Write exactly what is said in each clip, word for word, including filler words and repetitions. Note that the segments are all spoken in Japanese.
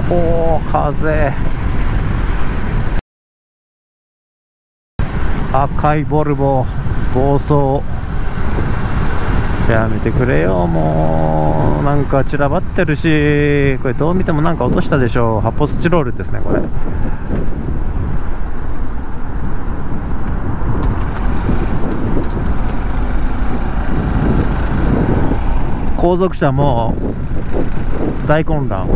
おお、風。赤いボルボ暴走。やめてくれよ、もう。なんか散らばってるし、これどう見てもなんか落としたでしょう。発泡スチロールですね、これ。後続車も大混乱。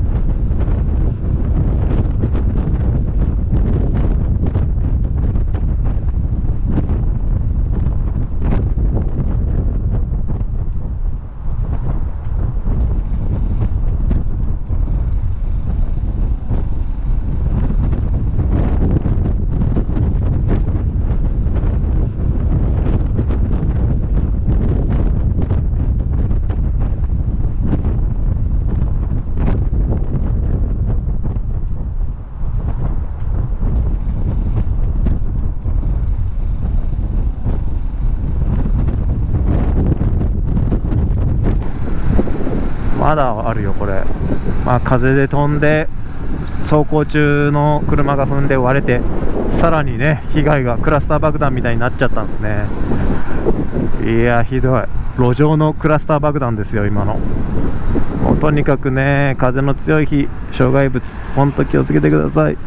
まだあるよこれ。まあ、風で飛んで走行中の車が踏んで割れて、さらにね被害がクラスター爆弾みたいになっちゃったんですね。いやひどい。路上のクラスター爆弾ですよ今の。もうとにかくね、風の強い日、障害物ほんと気をつけてください。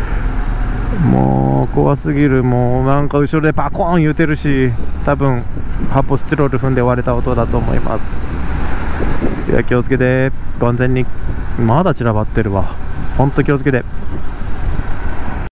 もう怖すぎる。もうなんか後ろでパコーン言うてるし、多分発泡スチロール踏んで割れた音だと思います。いや気をつけて。完全にまだ散らばってるわ。ほんと気をつけて。